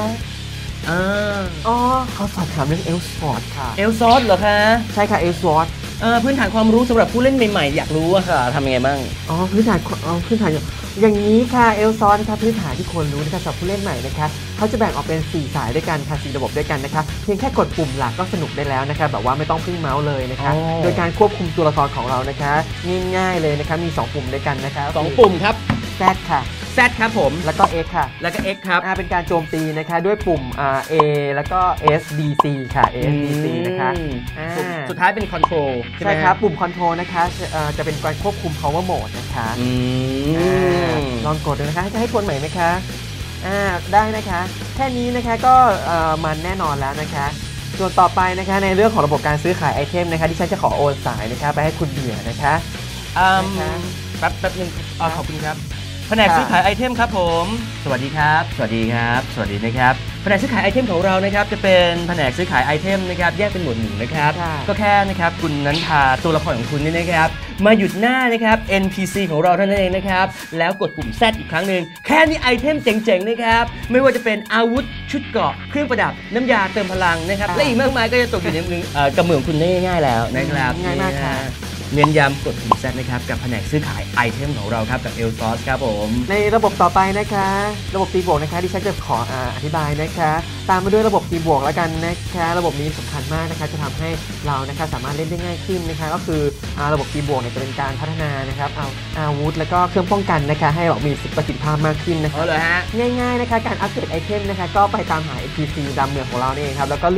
เขาสอบถามเรื่องเอลสปอร์ตค่ะเอลซอสเหรอคะใช่ค่ะเอลสปอร์ตพื้นฐานความรู้สำหรับผู้เล่นใหม่ๆอยากรู้อะค่ะทำยังไงบ้างพื้นฐานอย่างนี้ค่ะเอลซอสนะคะพื้นฐานที่ควรรู้นะคะสำหรับผู้เล่นใหม่นะคะเขาจะแบ่งออกเป็น4สายด้วยกันค่ะ4ระบบด้วยกันนะคะเพียงแค่กดปุ่มหลักก็สนุกได้แล้วนะคะแบบว่าไม่ต้องพึ่งเมาส์เลยนะคะโดยการควบคุมตัวละครของเรานะคะง่ายๆเลยนะคะมี2ปุ่มด้วยกันนะคะ 2ปุ่มครับ Z ค่ะ Z ครับผมแล้วก็ X ค่ะแล้วก็ X ครับเป็นการโจมตีนะคะด้วยปุ่มA แล้วก็ SDC ค่ะ SDC นะคะสุดท้ายเป็น Control ใช่ครับปุ่ม Control นะคะจะเป็นการควบคุม Power Mode นะคะลองกดดูนะคะจะให้ทวนใหม่ไหมคะได้นะคะแค่นี้นะคะก็มันแน่นอนแล้วนะคะส่วนต่อไปนะคะในเรื่องของระบบการซื้อขายไอเทมนะคะที่ฉันจะขอโอนสายนะคะไปให้คุณเบียร์นะคะแป๊บนึงขอบคุณครับแผนกซื้อขายไอเทมครับผมสวัสดีครับสวัสดีนะครับแผนกซื้อขายไอเทมของเรานะครับจะเป็นแผนกซื้อขายไอเทมนะครับแยกเป็นหมวดหมู่นะครับก็แค่นะครับคุณนั้นพาตัวละครของคุณนี่นะครับมาหยุดหน้านะครับ NPC ของเราเท่านั้นเองนะครับแล้วกดปุ่ม Z อีกครั้งหนึ่งแค่นี้ไอเทมเจ๋งๆนะครับไม่ว่าจะเป็นอาวุธชุดเกราะเครื่องประดับน้ำยาเติมพลังนะครับและอีกมากมายก็จะตกอยู่ในกระเมืองคุณได้ง่ายๆแล้วนะครับง่ายมากค่ะเน้นย้ำกดปุ่ม Z นะครับกับแผนกซื้อขายไอเทมของเราครับกับเอลซอสครับผมในระบบต่อไปนะคะระบบตีบวกนะคะที่ฉันจะขออธิบายนะคะตามมาด้วยระบบตีบวกแล้วกันนะคะระบบนี้สำคัญมากนะคะจะทำให้เรานะคะสามารถเล่นได้ง่ายขึ้นนะคะก็คือระบบตีบวกเนี่ยจะเป็นการพัฒนานะครับเอาอาวุธแล้วก็เครื่องป้องกันนะคะให้มีประสิทธิภาพมากขึ้นนะคะง่ายๆนะคะการอัปเกรดไอเทมนะคะก็ไปตามหา NPC ดำเมืองของเราเองครับแล้วก็เลือก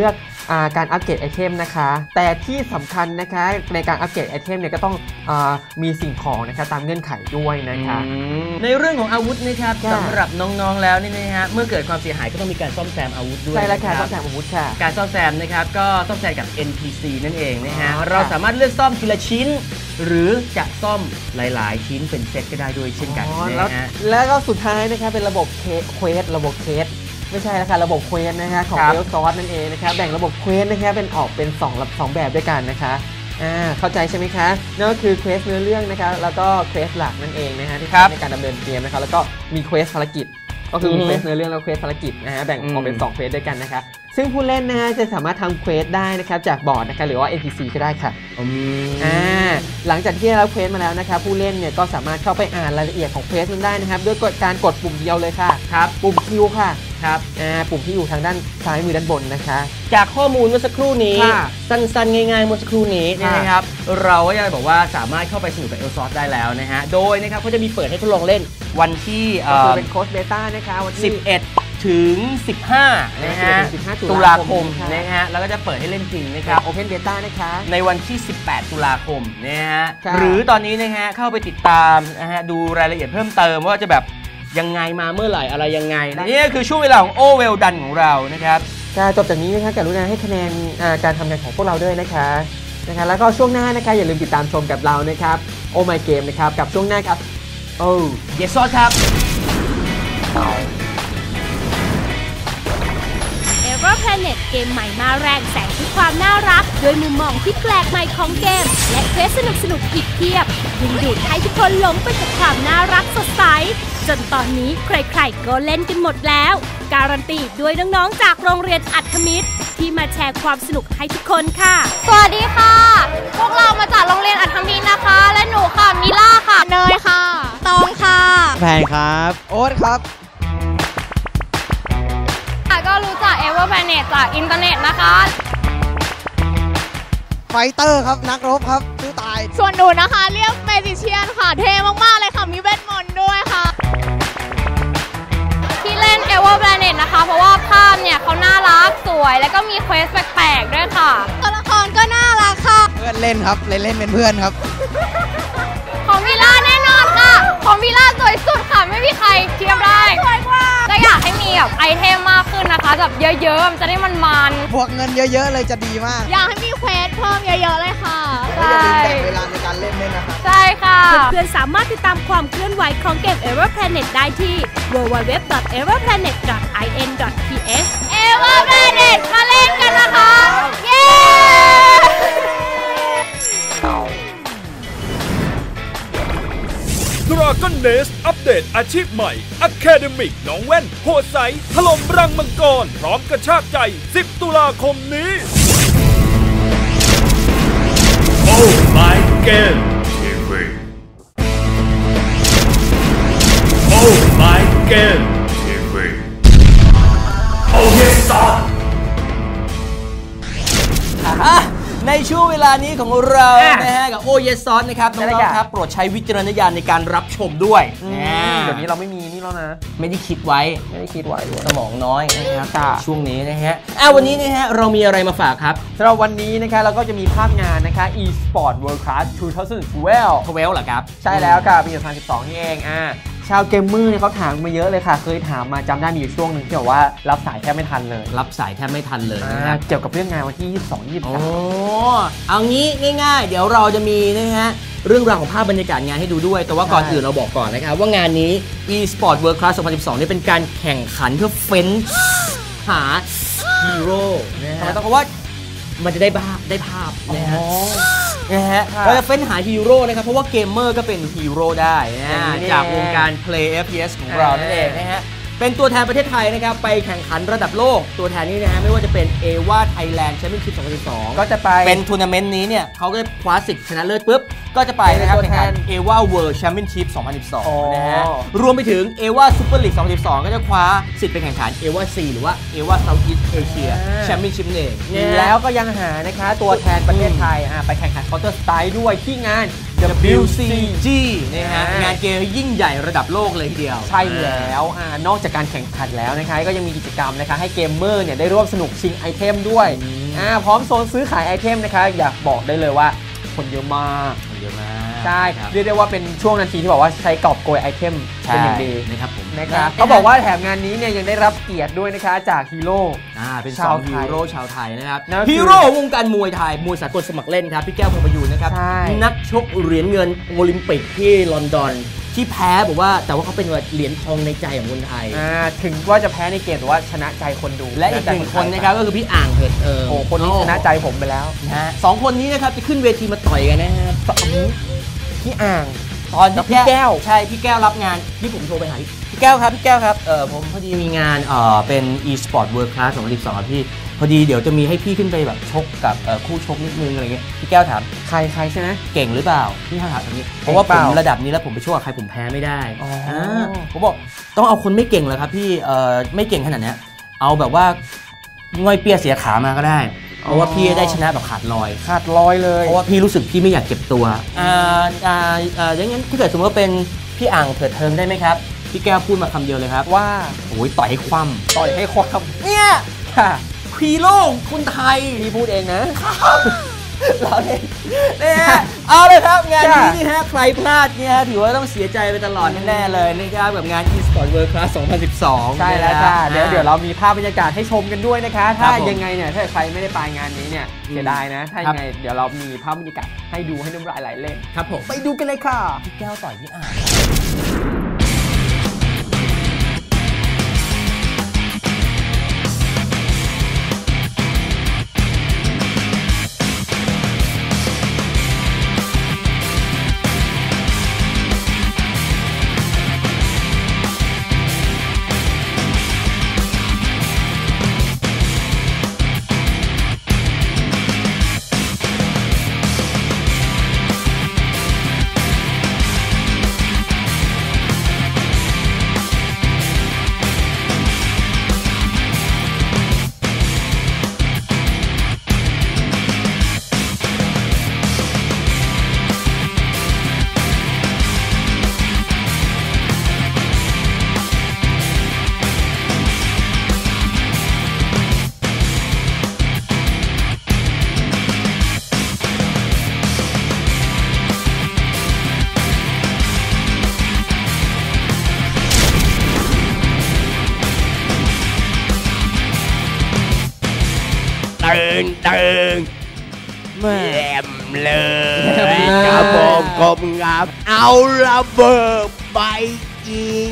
การอัปเกรดไอเทมนะคะแต่ที่สำคัญนะคะในการอัปเกรดไอเทมเนี่ยก็ต้องมีสิ่งของนะคะตามเงื่อนไขด้วยนะคะในเรื่องของอาวุธนะครับสำหรับน้องๆแล้วนี่นะฮะเมื่อเกิดความเสียหายก็ต้องมีการซ่อมแซมอาวุธด้วยใช่แล้วค่ะซ่อมแซมอาวุธค่ะการซ่อมแซมนะครับก็ซ่อมแซมกับ NPC นั่นเองนะฮะเราสามารถเลือกซ่อมทีละชิ้นหรือจะซ่อมหลายๆชิ้นเป็นเซตก็ได้ด้วยเช่นกันนะฮะแล้วก็สุดท้ายนะคะเป็นระบบเควสระบบเควสไม่ใช่นะคะระบบเควสนะคะของ Real Source นั่นเองนะคะแบ่งระบบเควสนะคะเป็นออกเป็น2แบบด้วยกันนะคะเข้าใจใช่ไหมคะนั่นก็คือเควสเนื้อเรื่องนะคะแล้วก็เควสหลักนั่นเองนะคะที่ใช้ในการดำเนินเกมนะคะแล้วก็มีเควสภารกิจก็คือมีเควสเนื้อเรื่องแล้วเควสภารกิจนะฮะแบ่งออกเป็น2เควสด้วยกันนะคะซึ่งผู้เล่นนะฮะจะสามารถทำเควสได้นะครับจากบอร์ดนะคะหรือว่า NPC ก็ได้ค่ะหลังจากที่เราเควสมาแล้วนะคะผู้เล่นเนี่ยก็สามารถเข้าไปอ่านรายละเอียดของเควสนั้นได้นะครับด้วยการกดปุ่มเดียวเลยค่ะปุ่มคิวค่ะปุ่มที่อยู่ทางด้านซ้ายมือด้านบนนะคะจากข้อมูลเมื่อสักครู่นี้สั้นๆง่ายๆเมื่อสักครู่นี้นะครับเราก็จะบอกว่าสามารถเข้าไปสนุกกับเอลซอสได้แล้วนะฮะโดยนะครับเขาจะมีเปิดให้ทดลองเล่นวันที่เป็นโค้ดเบต้านะคะวันที่ 11ถึง15นะฮะตุลาคมนะฮะแล้วก็จะเปิดให้เล่นจริงนะครับโอเพนเบต้านะคะในวันที่18ตุลาคมนะฮะหรือตอนนี้นะฮะเข้าไปติดตามนะฮะดูรายละเอียดเพิ่มเติมว่าจะแบบยังไงมาเมื่อไหร่อะไรยังไงนี่คือช่วงเวลาของโอเวลดันของเรานะครับจบจากนี้นะคะกรุณาให้คะแนนการทำงานของพวกเราด้วยนะคะแล้วก็ช่วงหน้านะคะอย่าลืมติดตามชมกับเรานะครับโอ My Game นะครับกับช่วงหน้าครับเยสซอสครับ Planet เกมใหม่มาแรงแสงทุกความน่ารักโดยมุมมองที่แปลกใหม่ของเกมและเควสสนุกอีกเพียบดึงดูดให้ทุกคนหลงไปกับความน่ารักสดใสจนตอนนี้ใครๆก็เล่นกันหมดแล้วการันตีด้วยน้องๆจากโรงเรียนอัธมิตรที่มาแชร์ความสนุกให้ทุกคนค่ะสวัสดีค่ะพวกเรามาจากโรงเรียนอัธมิตรนะคะและหนูค่ะมิล่าค่ะเนยค่ะตองค่ะแพนครับโอ๊ตครับก็รู้จัก Everplanet จากอินเทอร์เน็ตนะคะไฟเตอร์ครับนักรบครับสู้ตายส่วนหนูนะคะเรียกเมจิเชียนค่ะเท่มากๆเลยค่ะมีเวทมนต์ด้วยค่ะที่เล่น Everplanet นะคะเพราะว่าภาพเนี่ยเขาน่ารักสวยแล้วก็มีเควสแปลกๆด้วยค่ะตัวละครก็น่ารักค่ะเพื่อนเล่นครับเล่นเป็นเพื่อนครับของวิล่าแน่นอนค่ะของวิล่าสวยสุดค่ะไม่มีใครเทียบได้สวยกว่าจะอยากให้มีแบบไอเทมมากขึ้นนะคะแบบเยอะๆมันจะได้มันบวกเงินเยอะๆเลยจะดีมากอยากให้มีเควสเพิ่มเยอะๆเลยค่ะอย่าลืมแบ่งเวลาในการเล่นด้วยนะครับใช่ค่ะเพื่อนๆสามารถติดตามความเคลื่อนไหวของเกม Everplanet ได้ที่ www.everplanet.in.th Everplanet มาเล่นกันนะคะเย้ Dragon Nest อัปเดตอาชีพใหม่ Academic น้องแว่นโหดใสถล่มรังมังกรพร้อมกระชากใจ10ตุลาคมนี้ Oh My Game TV Oh My Game TV Oh Yes Son ในช่วงเวลานี้ของเรานะฮะกับโอเยสซอนนะครับน้องๆครับโปรดใช้วิจารณญาณในการรับชมด้วยเดี๋ยวนี้เราไม่มีนี่แล้วนะไม่ได้คิดไว้สมองน้อยนะครับช่วงนี้นะฮะวันนี้นะฮะเรามีอะไรมาฝากครับสำหรับวันนี้นะคะเราก็จะมีภาพงานนะคะ e-sport world class 2012 เหรอครับใช่แล้วค่ะปี2012นี่เองชาวเกมเมอร์เนี่ยเขาถามมาเยอะเลยค่ะเคยถามมาจำได้มีอยู่ช่วงหนึ่งที่บอกว่ารับสายแทบไม่ทันเลยนะครับเกี่ยวกับเรื่องงานวันที่22-23 เอางี้ง่ายๆเดี๋ยวเราจะมีนะฮะเรื่องราวของภาพบรรยากาศงานให้ดูด้วยแต่ว่าก่อนอื่นเราบอกก่อนนะครับว่างานนี้ e-sport world class 2012นี่เป็นการแข่งขันเพื่อเฟ้นหาฮีโร่นะฮะเพราะว่ามันจะได้ภาพนะฮะเราจะเฟ้นหาฮีโร่นะครับเพราะว่าเกมเมอร์ก็เป็นฮีโร่ได้นะจากวงการ Play FPS ของเรานั่นเองนะฮะเป็นตัวแทนประเทศไทยนะครับไปแข่งขันระดับโลกตัวแทนนี้นะฮะไม่ว่าจะเป็น AWA Thailand Championship 2012 ก็จะไปเป็นทัวร์นาเมนต์นี้เนี่ยเขาก็คว้าสิทธิ์ชนะเลิศปุ๊บก็จะไปนะครับแข่งขัน AWA World Championship 2012นะฮะรวมไปถึง AWA Super League 2012ก็จะคว้าสิทธิ์ไปแข่งขัน AWA C หรือว่า AWA Southeast Asia Championship เองแล้วก็ยังหานะคะตัวแทนประเทศไทยไปแข่งขัน Counter Strike ด้วยที่งาน WCG นะฮะงานเกมยิ่งใหญ่ระดับโลกเลยทีเดียวใช่แล้วนอกจากการแข่งขันแล้วนะคะก็ยังมีกิจกรรมนะคะให้เกมเมอร์เนี่ยได้ร่วมสนุกชิงไอเทมด้วยพร้อมโซนซื้อขายไอเทมนะคะอยากบอกได้เลยว่าคนเยอะมากใช่เรียกได้ว่าเป็นช่วงนาทีที่บอกว่าใช้กอบโกยไอเทมเป็นอย่างดีนะครับผมนะคะเขาบอกว่าแถมงานนี้เนี่ยยังได้รับเกียรติด้วยนะคะจากฮีโร่เป็น2ฮีโร่ชาวไทยนะครับฮีโร่วงการมวยไทยมวยสากลสมัครเล่นครับพี่แก้วพงประยูนนะครับนักชกเหรียญเงินโอลิมปิกที่ลอนดอนที่แพ้บอกว่าแต่ว่าเขาเป็นเหรียญทองในใจของคนไทยถึงว่าจะแพ้ในเกมแต่ว่าชนะใจคนดูและอีก1คนนะครับก็คือพี่อ่างเถิดคนนี้ชนะใจผมไปแล้ว 2คนนี้นะครับจะขึ้นเวทีมาต่อยกันนะครับพี่อ่างตอนที่พี่แก้วใช่พี่แก้วรับงานที่ผมโทรไปหาพี่แก้วครับผมพอดีมีงานเป็น e-sport world class 2012ครับพี่พอดีเดี๋ยวจะมีให้พี่ขึ้นไปแบบชกกับคู่ชกนิดนึงอะไรเงี้ยพี่แก้วถามใครใช่ไหมเก่งหรือเปล่าพี่ถามแบบนี้เพราะว่าผมระดับนี้แล้วผมไปชกกับใครผมแพ้ไม่ได้ผมบอกต้องเอาคนไม่เก่งเลยครับพี่ไม่เก่งขนาดนี้เอาแบบว่าง่อยเปียเสียขามาก็ได้เพราะว่าพี่ได้ชนะแบบขาดลอยเลยเพราะว่าพี่รู้สึกพี่ไม่อยากเก็บตัวอย่างนั้นถ้าเกิดสมมติว่าเป็นพี่อ่างเถิดเทิงได้ไหมครับพี่แก้วพูดมาคำเดียวเลยครับว่าโอ้ยต่อยให้คว่ำเนี่ยค่ะฮีโร่คนไทยพี่พูดเองนะเราเนี่ยเอาเลยครับงานนี้นี่ฮะใครพลาดเนี่ยถือว่าต้องเสียใจไปตลอดแน่ๆเลยนะครับกับงาน e-sport world class 2012 ใช่แล้วค่ะเดี๋ยวเรามีภาพบรรยากาศให้ชมกันด้วยนะคะถ้ายังไงเนี่ยถ้าใครไม่ได้ไปงานนี้เนี่ยเสียดายนะถ้ายังไงเดี๋ยวเรามีภาพบรรยากาศให้ดูให้น้ำลายไหลเล่นครับผมไปดูกันเลยค่ะพี่แก้วต่อยพี่อ่างตึงแหลมเลยครับผมกบงับเอาระเบิดไปยิง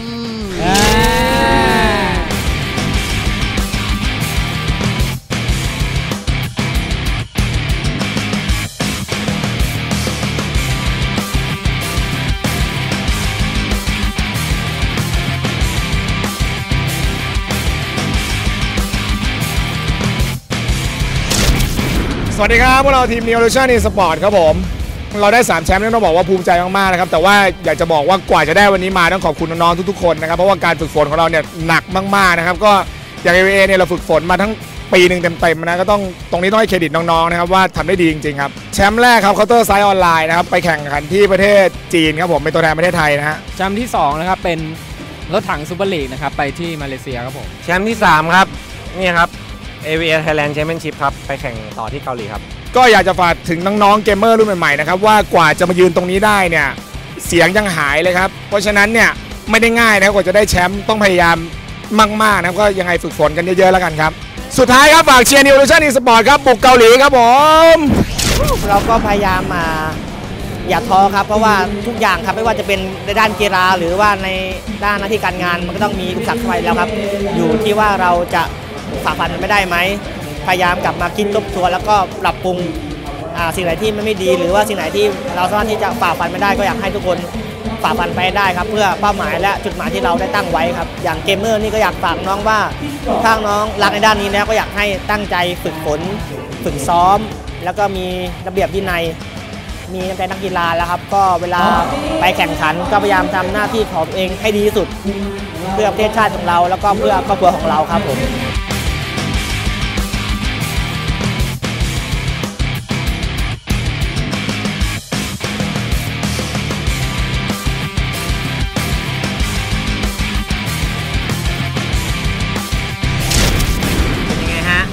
สวัสดีครับพวกเราทีม Neolution Esport ครับผมเราได้3แชมป์ต้องบอกว่าภูมิใจมากๆนะครับแต่ว่าอยากจะบอกว่ากว่าจะได้วันนี้มาต้องขอบคุณน้องๆทุกๆคนนะครับเพราะว่าการฝึกฝนของเราเนี่ยหนักมากๆนะครับก็อย่าง AVA เนี่ยเราฝึกฝนมาทั้งปีหนึ่งเต็มๆนะก็ต้องตรงนี้ต้องให้เครดิตน้องๆนะครับว่าทำได้ดีจริงๆครับแชมป์แรกครับ Counter Strike ออนไลน์นะครับไปแข่งขันที่ประเทศจีนครับผมเป็นตัวแทนประเทศไทยนะฮะแชมป์ที่2นะครับเป็นรถถังซูเปอร์ลีกนะครับไปที่มาเลเซียครับผมแชมป์ที่3ครับนี่ครับ AVA Thailand Championship ครับไปแข่งต่อที่เกาหลีครับก็อยากจะฝากถึงน้องๆเกมเมอร์รุ่นใหม่ๆนะครับว่ากว่าจะมายืนตรงนี้ได้เนี่ยเสียงยังหายเลยครับเพราะฉะนั้นเนี่ยไม่ได้ง่ายนะกว่าจะได้แชมป์ต้องพยายามมากๆนะก็ยังไงฝึกฝนกันเยอะๆแล้วกันครับสุดท้ายครับฝากเชียร์ Neolution Esport ครับบุกเกาหลีครับผมเราก็พยายามอย่าท้อครับเพราะว่าทุกอย่างครับไม่ว่าจะเป็นในด้านกีฬาหรือว่าในด้านหน้าที่การงานมันก็ต้องมีอุปสรรคเข้าไปแล้วครับอยู่ที่ว่าเราจะฝ่าฟันมันไม่ได้ไหมพยายามกลับมาคิดทบทวนแล้วก็ปรับปรุงสิ่งไหนที่มันไม่ดีหรือว่าสิ่งไหนที่เราสามารถที่จะฝ่าฟันไม่ได้ก็อยากให้ทุกคนฝ่าฟันไปได้ครับเพื่อเป้าหมายและจุดหมายที่เราได้ตั้งไว้ครับอย่างเกมเมอร์นี่ก็อยากฝากน้องว่าถ้าน้องรักในด้านนี้แล้วก็อยากให้ตั้งใจฝึกฝนฝึกซ้อมแล้วก็มีระเบียบวินัยมีน้ำใจนักกีฬาแล้วครับก็เวลาไปแข่งขันก็พยายามทำหน้าที่ของตัวเองให้ดีที่สุดเพื่อประเทศชาติของเราแล้วก็เพื่อครอบครัวของเราครับผม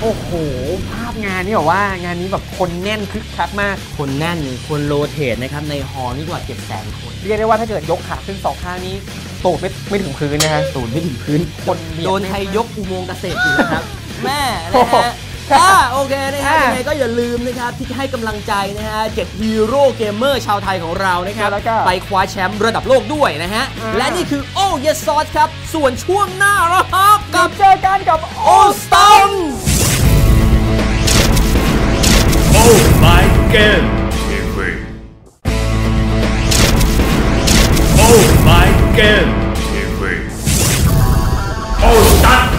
โอ้โหภาพงานนี่บอกว่างานนี้แบบคนแน่นคึกคักมากคนแน่นคนโรเทตนะครับในฮอลนี่กว่า 700,000 คนเรียกได้ว่าถ้าเกิดยกขาขึ้น2ข้างนี้ตูดไม่ถึงพื้นนะฮะตูดไม่ถึงพื้นคนโดนใครยกอุโมงค์เกษตรอยู่นะครับแม่นะฮะโอเคนะครับยังไงก็อย่าลืมนะครับที่จะให้กำลังใจนะฮะ7ฮีโร่เกมเมอร์ชาวไทยของเรานะครับไปคว้าแชมป์ระดับโลกด้วยนะฮะและนี่คือโอ้เยสซอสครับส่วนช่วงหน้าเรากับเจอกันกับโอสตันโอ้ my game TV โอ้ my game TV โอ้สตัน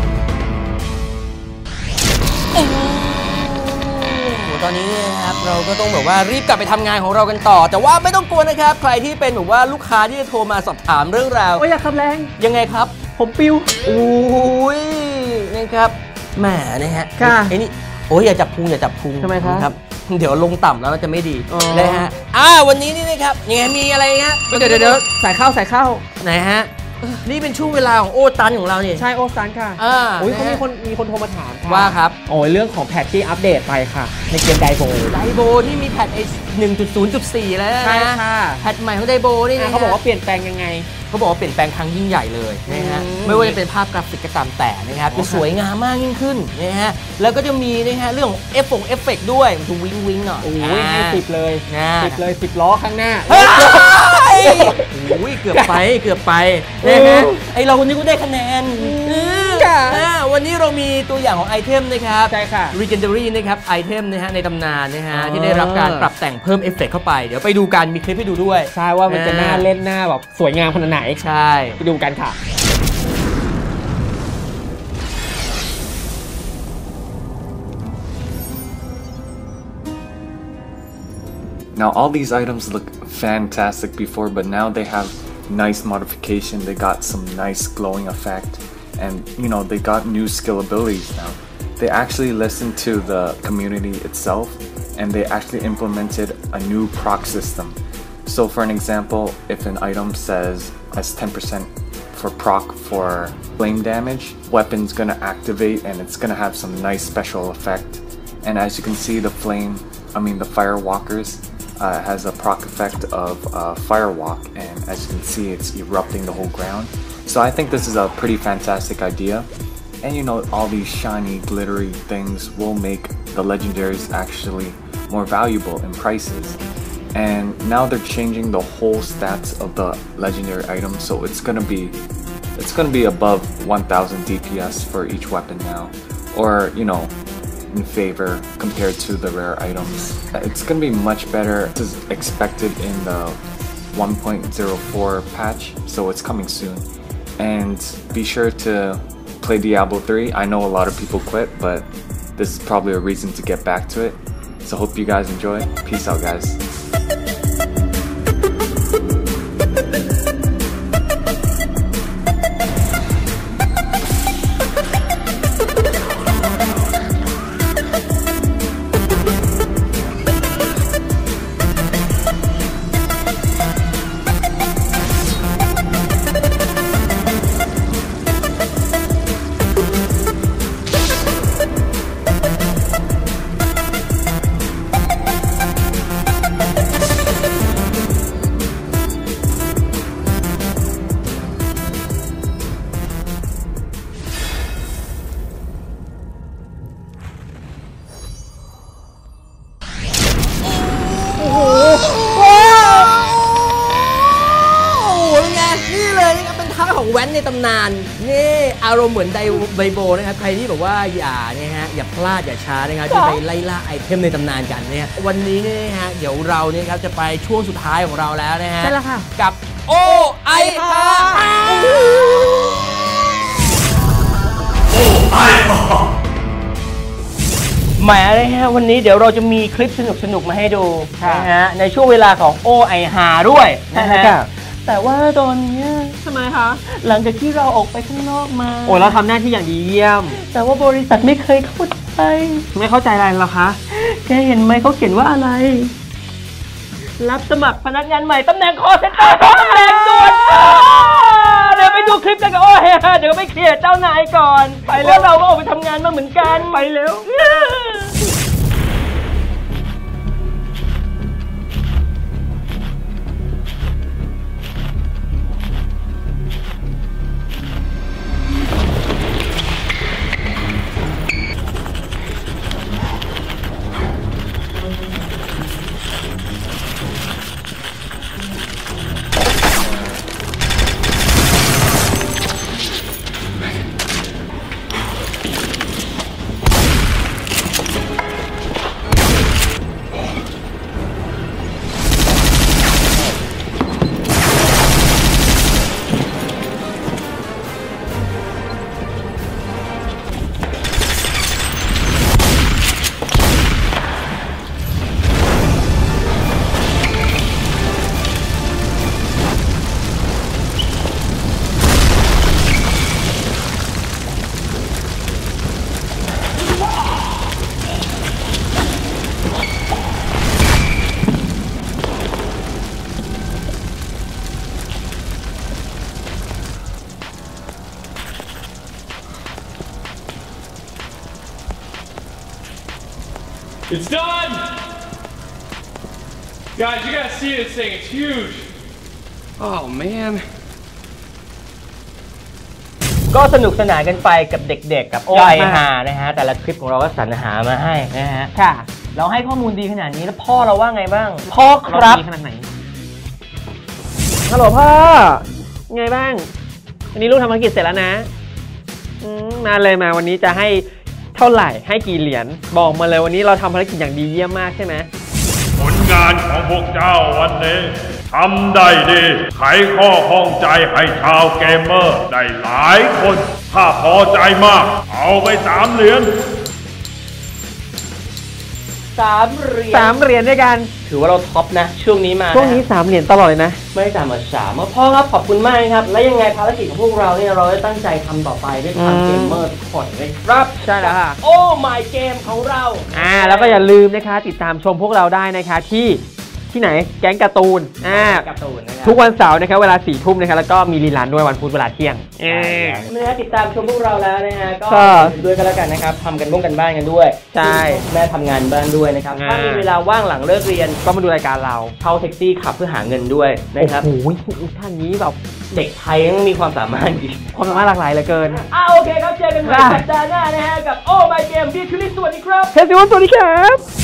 ตอนนี้นะครับเราก็ต้องแบบว่ารีบกลับไปทำงานของเรากันต่อแต่ว่าไม่ต้องกลัวนะครับใครที่เป็นแบบว่าลูกค้าที่จะโทรมาสอบถามเรื่องราวอยากขับแรงยังไงครับผมปิวอุ้ยนะครับแหมนะฮะไอ้นี่โอ้ยอย่าจับพุงทำไมครับเดี๋ยวลงต่ำแล้วจะไม่ดีนะฮะวันนี้นี่นะครับยังไงมีอะไรฮะเดี๋ยวใส่เข้าไหนฮะนี่เป็นช่วงเวลาของโอตันของเราเนี่ยใช่โอตันค่ะอุ้ยเขามีคนโทรมาถามว่าครับโอ้ยเรื่องของแพทที่อัปเดตไปค่ะในเกมไดโบที่มีแพท 1.0.4 แล้วนะใช่ค่ะแพทใหม่ของไดโบนี่เขาบอกว่าเปลี่ยนแปลงยังไงเขาบอกว่าเปลี่ยนแปลงครั้งยิ่งใหญ่เลยนะฮะไม่ว่าจะเป็นภาพกราฟิกก็ตามแต่นะครับจะสวยงามมากยิ่งขึ้นนะฮะแล้วก็จะมีนะฮะเรื่องของเอฟเฟกต์ด้วยดูวิงหน่อยโอ้ยให้10 เลย10 ล้อข้างหน้าเกือบไปนะฮะไอเราคนนี้ก็ได้คะแนนวันนี้เรามีตัวอย่างของไอเทมนะครับใช่ค่ะ Legendary นะครับไอเทมนะฮะในตำนานนะฮะที่ได้รับการปรับแต่งเพิ่มเอฟเฟกต์เข้าไปเดี๋ยวไปดูกันมีคลิปให้ดูด้วยใช่ว่ามันจะน่าเล่นหน้าแบบสวยงามขนาดไหนใช่ไปดูกันค่ะ Now all these items look fantastic before, but now they have nice modification. They got some nice glowing effect, and you know they got new skill abilities now. They actually listened to the community itself, and they actually implemented a new proc system. So for an example, if an item says has 10% for proc for flame damage, weapon's gonna activate and it's gonna have some nice special effect. And as you can see, the Firewalkers has a proc effect of Firewalk, and as you can see, it's erupting the whole ground. So I think this is a pretty fantastic idea. And you know, all these shiny, glittery things will make the legendaries actually more valuable in prices. And now they're changing the whole stats of the legendary items, so it's gonna be above 1000 DPS for each weapon now, or you know, in favor compared to the rare items. It's gonna be much better. This is expected in the 1.04 patch, so it's coming soon. And be sure to play Diablo 3. I know a lot of people quit, but this is probably a reason to get back to it. So hope you guys enjoy. Peace out, guys. แว้นในตำนานนี่อารมณ์เหมือนไดโบนะครับใครที่แบบว่าอย่าพลาดอย่าช้านะครับที่ไปไล่ล่าไอเทมในตำนานกันเนี่ยวันนี้เนี่ยฮะเดี๋ยวเราเนี่ยครับจะไปช่วงสุดท้ายของเราแล้วนะฮะใช่แล้วค่ะกับโอไอฮาแหมนะฮะวันนี้เดี๋ยวเราจะมีคลิปสนุกมาให้ดูนะฮะในช่วงเวลาของโอไอฮาด้วยนะฮะแต่ว่าตอนนี้ทำไมคะหลังจากที่เราออกไปข้างนอกมาโอ้เราทำหน้าที่อย่างดีเยี่ยมแต่ว่าบริษัทไม่เคยเข้าใจไม่เข้าใจอะไรหรอคะแกเห็นไหมเขาเขียนว่าอะไรรับสมัครพนักงานใหม่ตำแหน่งคอลเซ็นเตอร์ตำแหน่งด่วนเดี๋ยวไปดูคลิปกันก็โอ้เฮ้เดี๋ยวไปเคลียร์เจ้านายก่อนไปแล้วเราก็ออกไปทำงานมาเหมือนกันไปเร็ว It's done! Guys, you gotta see this thing, it's huge! Oh man ก็สนุกสนานกันไปกับเด็กๆกับโอ้ยฮานะฮะแต่ละคลิปของเราก็สรรหามาให้นะฮะค่ะเราให้ข้อมูลดีขนาดนี้แล้วพ่อเราว่าไงบ้างพ่อครับขนาดไหนฮัลโหลพ่อไงบ้างวันนี้ลูกทำภารกิจเสร็จแล้วนะมาเลยมาวันนี้จะให้เท่าไหร่ให้กี่เหรียญบอกมาเลยวันนี้เราทำภารกิจอย่างดีเยี่ยมมากใช่ไหมผลงานของพวกเจ้าวันนี้ทำได้ดีไขข้อข้องใจให้ชาวเกมเมอร์ได้หลายคนถ้าพอใจมากเอาไป3 เหรียญ 3 เหรียญด้วยกันถือว่าเราท็อปนะช่วงนี้มาช่วงนี้3 เหรียญตลอดเลยนะไม่ได้ต่ำกว่า3พ่อครับขอบคุณมากครับและยังไงภารกิจของพวกเราเนี่ยเราได้ตั้งใจทำต่อไปด้วยความเกมเมอร์ทุกคนเลยครับใช่แล้วค่ะโอ้ my เกมของเราแล้วก็อย่าลืมนะคะติดตามชมพวกเราได้นะคะที่ไหนแก๊งการ์ตูนทุกวันเสาร์นะครับเวลา4 ทุ่มนะครับแล้วก็มีรีลันด้วยวันพุธเวลาเที่ยงนะฮะติดตามชมพวกเราแล้วนะฮะก็ด้วยกันแล้วกันนะครับทำกันบ้านกันด้วยใช่แม่ทำงานบ้านด้วยนะครับถ้ามีเวลาว่างหลังเลิกเรียนก็มาดูรายการเราเข้าแท็กซี่ขับเพื่อหาเงินด้วยนะครับโอ้โหท่านนี้แบบเด็กไทยต้องมีความสามารถดีความสามารถหลากหลายเหลือเกินโอเคครับเจอกันใหม่สัปดาห์หน้านะฮะกับโอ้ my game พี่คือลิสสวัสดีครับเฮซิวสวัสดีครับ